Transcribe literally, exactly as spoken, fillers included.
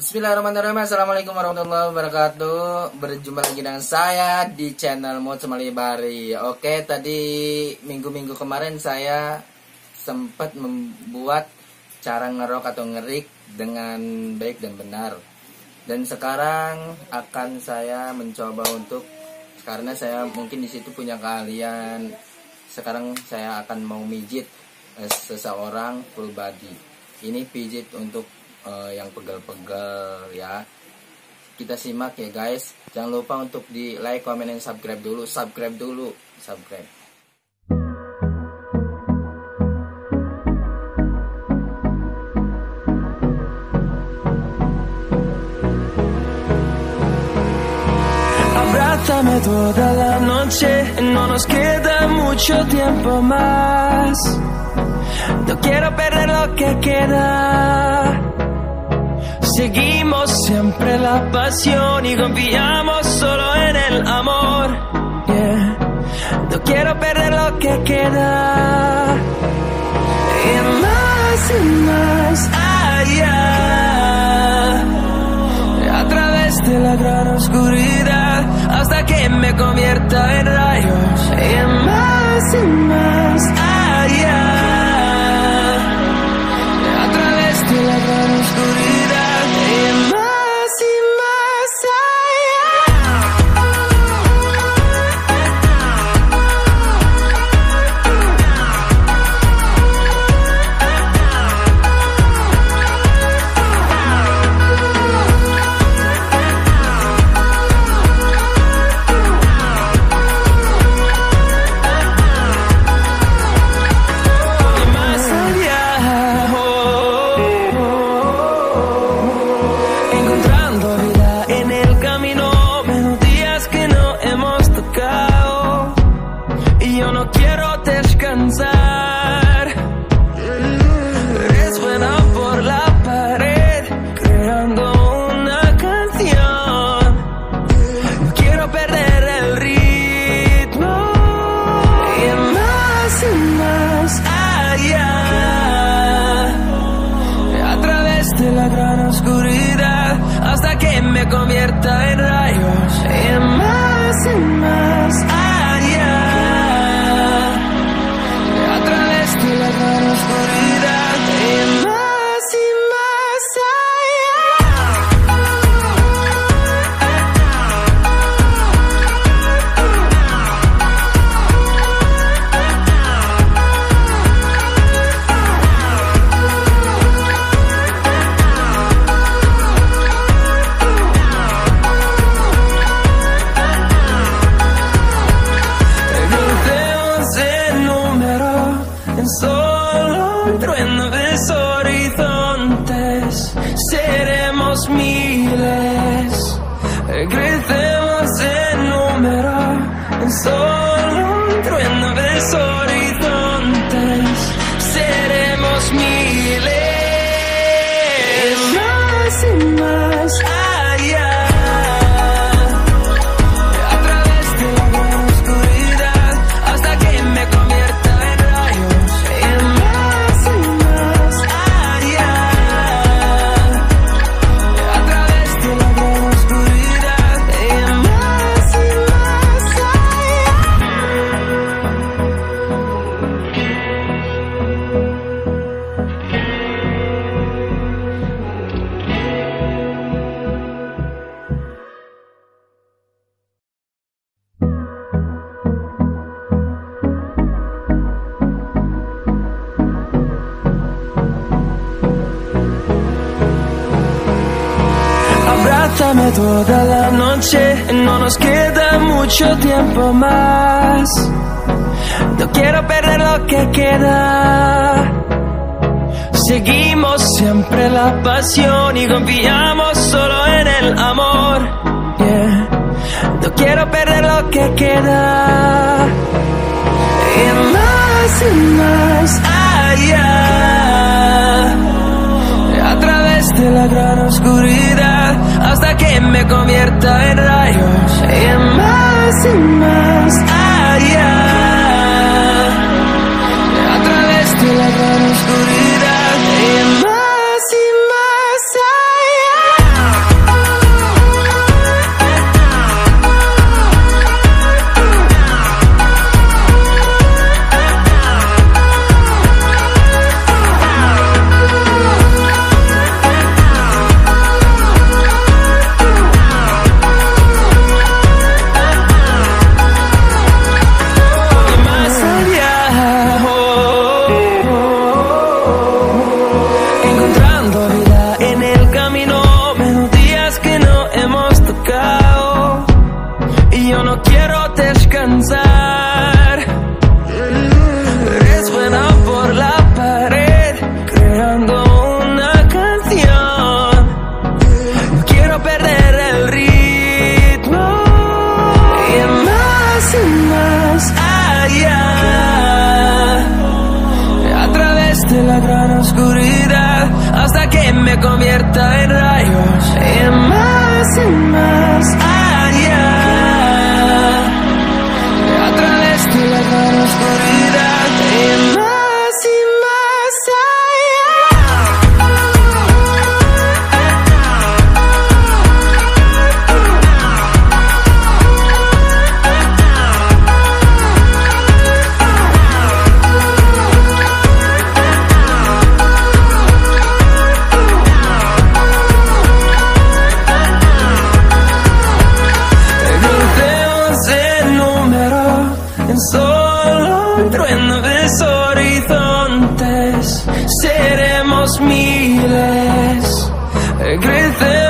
Bismillahirrahmanirrahim. Assalamualaikum warahmatullahi wabarakatuh. Berjumpa lagi dengan saya di channel Mod Semalibari. Oke, tadi minggu-minggu kemarin saya sempat membuat cara ngerok atau ngerik dengan baik dan benar. Dan sekarang akan saya mencoba untuk, karena saya mungkin di situ punya keahlian. Sekarang saya akan mau mijit eh, seseorang full body. Ini pijit untuk Uh, yang pegel-pegel ya. Kita simak ya guys. Jangan lupa untuk di like, comment, dan subscribe dulu. Subscribe dulu. Subscribe. Abrázame toda la noche, no nos queda mucho tiempo más. No quiero perder lo que queda. Seguimos siempre la pasión y confiamos solo en el amor. Yeah. No quiero perder lo que queda. Y más y más allá, a través de la gran oscuridad, hasta que me convierta en rayos. Y más y más allá, a través de la gran oscuridad. Eres buena por la pared, creando una canción. No quiero perder el ritmo. Y más y más allá, a través de la gran oscuridad, hasta que me convierta en rayos. Y más y más allá, a través de la gran oscuridad, y más y más solo un trueno de horizontes, seremos miles, crecemos en número, en solo un trueno de horizontes, seremos miles, más y más allá, a través de la gran oscuridad, hasta que me convierta en rayos. Abrázame toda la noche, no nos queda mucho tiempo más. No quiero perder lo que queda. Seguimos siempre la pasión y confiamos solo en el amor. Yeah. No quiero perder lo que queda. Y más y más allá, a través de la gran oscuridad, hasta que me convierta en rayos. Y más y más allá, a través de la gran oscuridad. Y más y más allá. que me convierta en rayos y más y más allá, a través de la gran oscuridad y más y más solo un trueno de horizontes, seremos miles, creceremos.